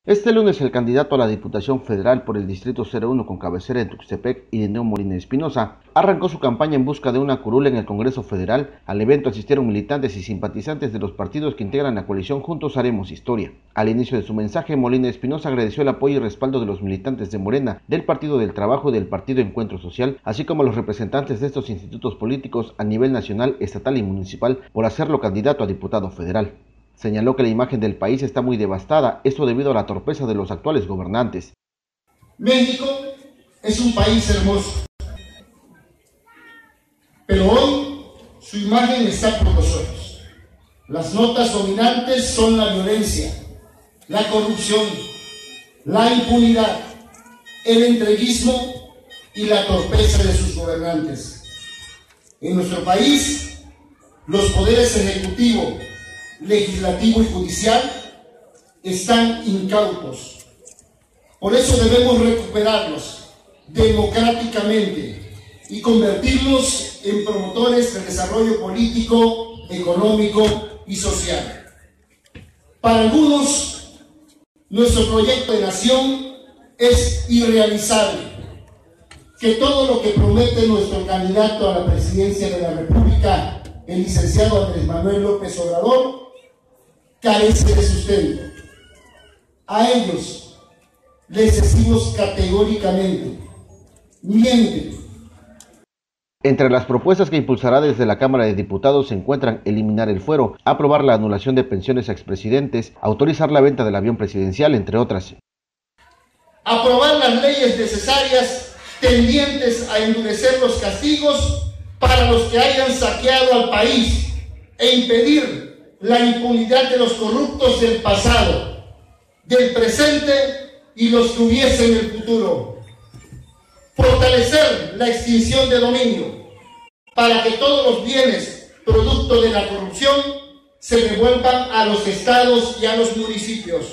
Este lunes el candidato a la Diputación Federal por el Distrito 01 con cabecera en Tuxtepec, Irineo Molina Espinosa, arrancó su campaña en busca de una curul en el Congreso Federal. Al evento asistieron militantes y simpatizantes de los partidos que integran la coalición Juntos Haremos Historia. Al inicio de su mensaje, Molina Espinosa agradeció el apoyo y respaldo de los militantes de Morena, del Partido del Trabajo y del Partido Encuentro Social, así como los representantes de estos institutos políticos a nivel nacional, estatal y municipal por hacerlo candidato a diputado federal. Señaló que la imagen del país está muy devastada, esto debido a la torpeza de los actuales gobernantes. México es un país hermoso, pero hoy su imagen está por los suelos. Las notas dominantes son la violencia, la corrupción, la impunidad, el entreguismo y la torpeza de sus gobernantes. En nuestro país, los poderes ejecutivo, legislativo y judicial están incautos. Por eso debemos recuperarlos democráticamente y convertirlos en promotores del desarrollo político, económico y social. Para algunos, nuestro proyecto de nación es irrealizable. Que todo lo que promete nuestro candidato a la presidencia de la República, el licenciado Andrés Manuel López Obrador, carece de sustento. A ellos les decimos categóricamente: mienten. Entre las propuestas que impulsará desde la Cámara de Diputados se encuentran eliminar el fuero, aprobar la anulación de pensiones a expresidentes, autorizar la venta del avión presidencial, entre otras. Aprobar las leyes necesarias tendientes a endurecer los castigos para los que hayan saqueado al país e impedir la impunidad de los corruptos del pasado, del presente y los que hubiesen en el futuro. Fortalecer la extinción de dominio para que todos los bienes producto de la corrupción se devuelvan a los estados y a los municipios.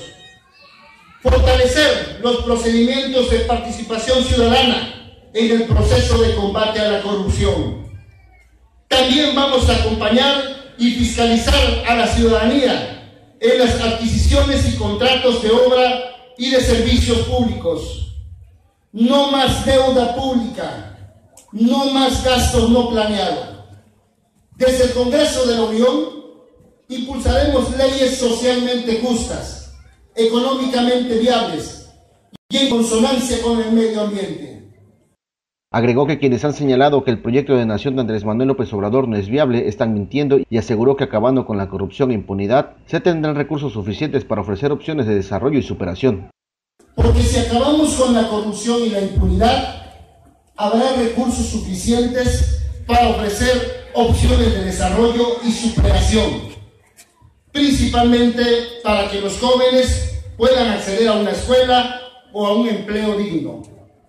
Fortalecer los procedimientos de participación ciudadana en el proceso de combate a la corrupción. También vamos a acompañar y fiscalizar a la ciudadanía en las adquisiciones y contratos de obra y de servicios públicos. No más deuda pública, no más gastos no planeados. Desde el Congreso de la Unión impulsaremos leyes socialmente justas, económicamente viables y en consonancia con el medio ambiente. Agregó que quienes han señalado que el proyecto de nación de Andrés Manuel López Obrador no es viable están mintiendo y aseguró que acabando con la corrupción e impunidad se tendrán recursos suficientes para ofrecer opciones de desarrollo y superación. Porque si acabamos con la corrupción y la impunidad, habrá recursos suficientes para ofrecer opciones de desarrollo y superación, principalmente para que los jóvenes puedan acceder a una escuela o a un empleo digno.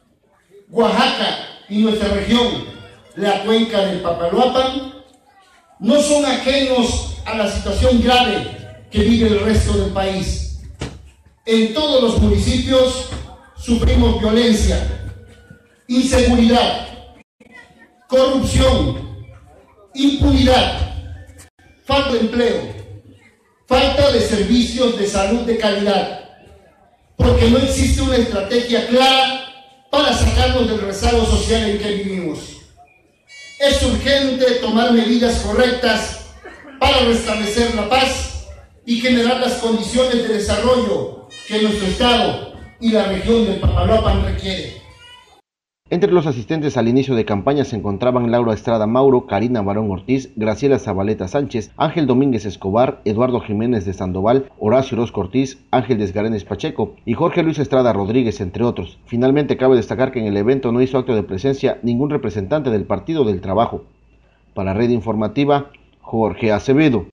Oaxaca y nuestra región, la cuenca del Papaloapan, no son ajenos a la situación grave que vive el resto del país. En todos los municipios sufrimos violencia, inseguridad, corrupción, impunidad, falta de empleo, falta de servicios de salud de calidad, porque no existe una estrategia clara para sacarnos del rezago social en que vivimos. Es urgente tomar medidas correctas para restablecer la paz y generar las condiciones de desarrollo que nuestro estado y la región del Papaloapan requiere. Entre los asistentes al inicio de campaña se encontraban Laura Estrada Mauro, Karina Barón Ortiz, Graciela Zabaleta Sánchez, Ángel Domínguez Escobar, Eduardo Jiménez de Sandoval, Horacio Orozco Ortiz, Ángel Desgarenes Pacheco y Jorge Luis Estrada Rodríguez, entre otros. Finalmente cabe destacar que en el evento no hizo acto de presencia ningún representante del Partido del Trabajo. Para Red Informativa, Jorge Acevedo.